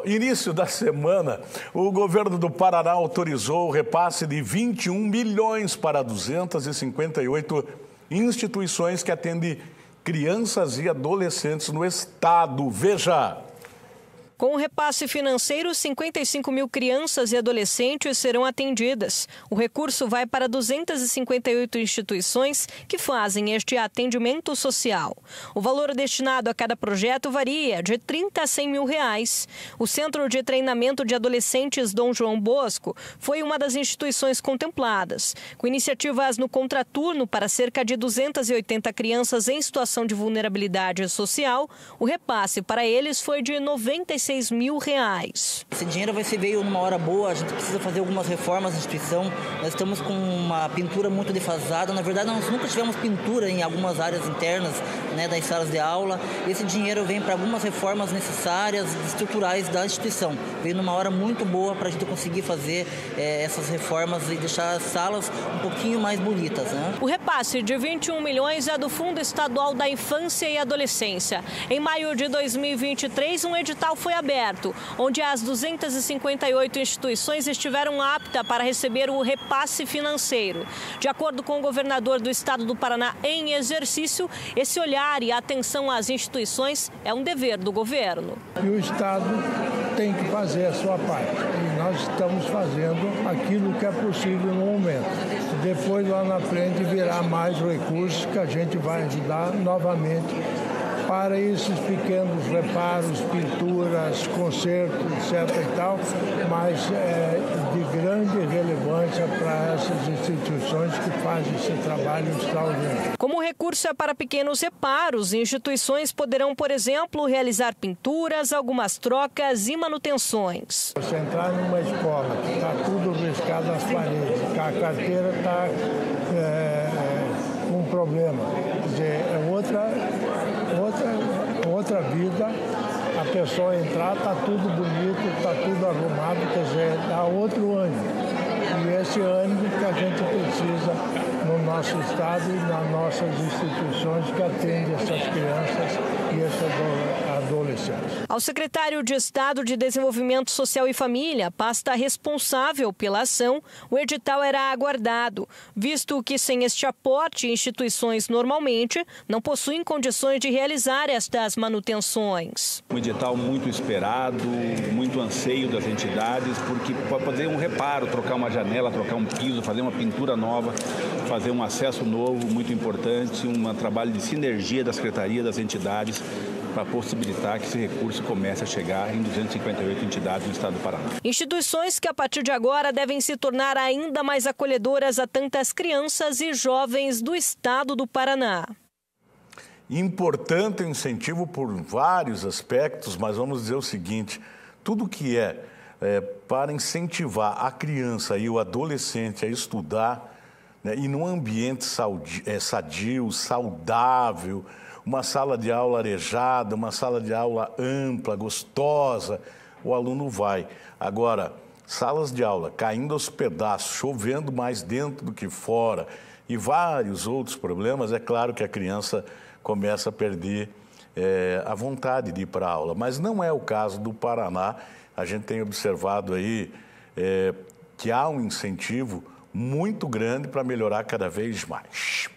início da semana, o governo do Paraná autorizou o repasse de 21 milhões para 258 instituições que atendem crianças e adolescentes no estado. Veja! Com o repasse financeiro, 55 mil crianças e adolescentes serão atendidas. O recurso vai para 258 instituições que fazem este atendimento social. O valor destinado a cada projeto varia de 30 a 100 mil reais. O Centro de Treinamento de Adolescentes Dom João Bosco foi uma das instituições contempladas. Com iniciativas no contraturno para cerca de 280 crianças em situação de vulnerabilidade social, o repasse para eles foi de 96 mil reais. Esse dinheiro veio numa hora boa, a gente precisa fazer algumas reformas na instituição. Nós estamos com uma pintura muito defasada. Na verdade, nós nunca tivemos pintura em algumas áreas internas, das salas de aula. Esse dinheiro vem para algumas reformas necessárias, estruturais da instituição. Veio numa hora muito boa para a gente conseguir fazer essas reformas e deixar as salas um pouquinho mais bonitas. O repasse de 21 milhões é do Fundo Estadual da Infância e Adolescência. Em maio de 2023, um edital foi aberto, onde as 258 instituições estiveram aptas para receber o repasse financeiro. De acordo com o governador do estado do Paraná em exercício, esse olhar e atenção às instituições é um dever do governo. E o estado tem que fazer a sua parte. E nós estamos fazendo aquilo que é possível no momento. Depois, lá na frente, virá mais recursos que a gente vai ajudar novamente para esses pequenos reparos, pinturas, concertos, etc. e tal, mas de grande relevância para essas instituições que fazem esse trabalho extraordinário. Como o recurso é para pequenos reparos, instituições poderão, por exemplo, realizar pinturas, algumas trocas e manutenções. Você entrar numa escola que está tudo riscado nas paredes, que a carteira está com um problema, quer dizer, é outra vida, a pessoa entrar, está tudo bonito, está tudo arrumado, quer dizer, dá outro ânimo. E esse ânimo que a gente precisa no nosso estado e nas nossas instituições que atendem essas crianças e esses adolescentes. Ao secretário de Estado de Desenvolvimento Social e Família, pasta responsável pela ação, o edital era aguardado, visto que sem este aporte, instituições normalmente não possuem condições de realizar estas manutenções. Um edital muito esperado, muito anseio das entidades, porque pode fazer um reparo, trocar uma janela, trocar um piso, fazer uma pintura nova, fazer um acesso novo, muito importante, um trabalho de sinergia da Secretaria, das entidades, para possibilitar que esse recurso comece a chegar em 258 entidades no estado do Paraná. Instituições que a partir de agora devem se tornar ainda mais acolhedoras a tantas crianças e jovens do estado do Paraná. Importante o incentivo por vários aspectos, mas vamos dizer o seguinte, tudo que é para incentivar a criança e o adolescente a estudar, e num ambiente sadio, saudável, uma sala de aula arejada, uma sala de aula ampla, gostosa, o aluno vai. Agora, salas de aula caindo aos pedaços, chovendo mais dentro do que fora e vários outros problemas, é claro que a criança começa a perder a vontade de ir para a aula. Mas não é o caso do Paraná. A gente tem observado aí que há um incentivo muito grande para melhorar cada vez mais.